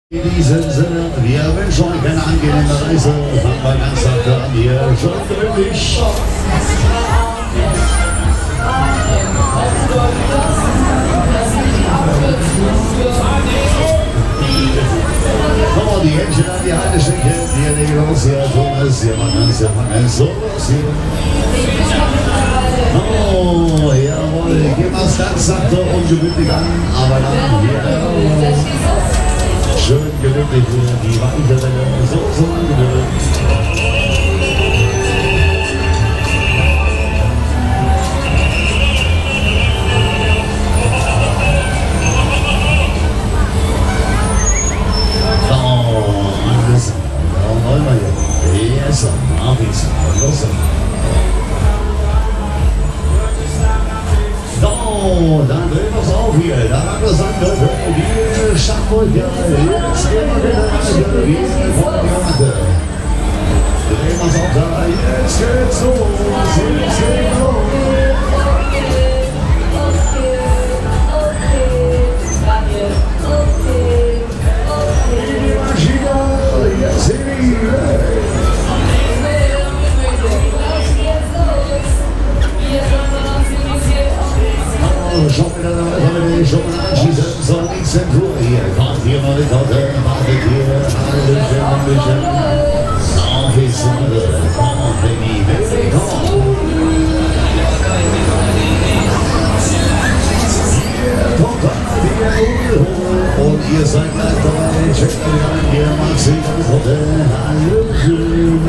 In diesem Sinne, wir wünschen euch eine angenehme Reise. Fangen wir ganz sachte an hier, schon gemütlich. Komm mal, die Händchen an die Halteschenke. Wir legen los hier, Thomas. Wir machen es so los hier. Oh, jawohl, gehen wir es ganz sachte und gemütlich an. Aber dann hier. Schön gemütlich hier, die weiche Welle, so angenehm. Alles, da wollen wir hier. Yes, Marvis, los. So, dann drehen wir es auf hier. Da haben wir es angehört. Wir schaffen ja. Jetzt gehen wir wieder weiter. Wir von der Matte. Drehen wir es auf da. Jetzt geht's los. Jetzt geht's los. Die Maschine. Jetzt sind wir. Schon wieder weiter, schon anschließen, so nichts in Ruhe hier. Kommt hier mal mit Hotel, wartet hier, ein bisschen. Auf ist komm, Baby, komm. Und ihr seid gleich dabei, checkt euch an, hier macht sich das Hotel.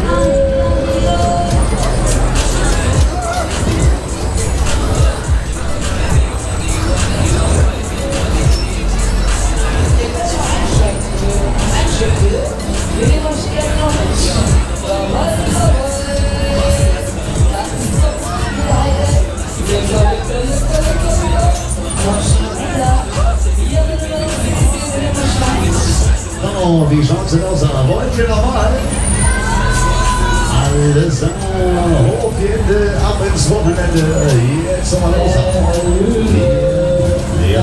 Oh, wie schaut's denn aus? Wollt ihr nochmal? Alles hochgehende ab ins Wochenende. Jetzt nochmal los. Ja.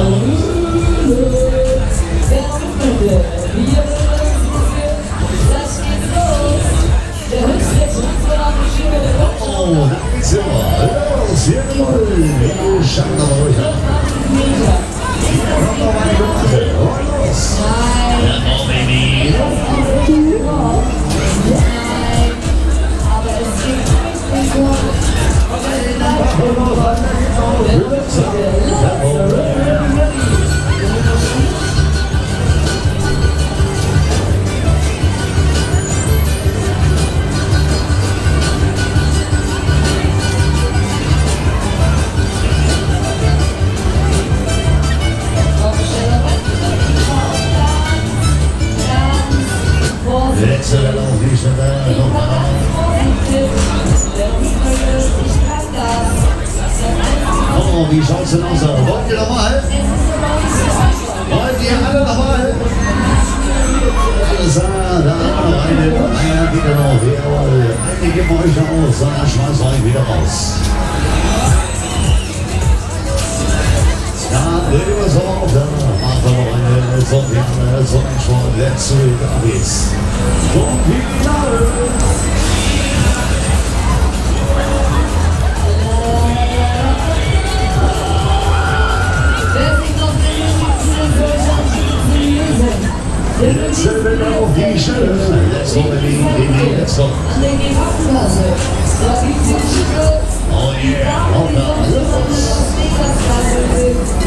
Oh, da geht's immer. Los, hier wir schauen aber ruhig an. Hier kommt noch eine Gemachte. Los. Ja, Baby. Letzte Welle auf die Stelle, nochmal. Oh, wie schaut's denn aus? Wollt ihr nochmal? Wollt ihr alle nochmal? Alles klar, da haben wir noch eine geht ja noch. Jawohl, eine geben wir euch noch aus, dann schmeißen wir euch wieder raus. Ja, drehen wir es auf, dann machen wir noch eine Sonnenschwung, let's do it, da geht's. Letzte Welle auf die Stelle, let's go, Baby, let's go. Oh yeah, auf da, los.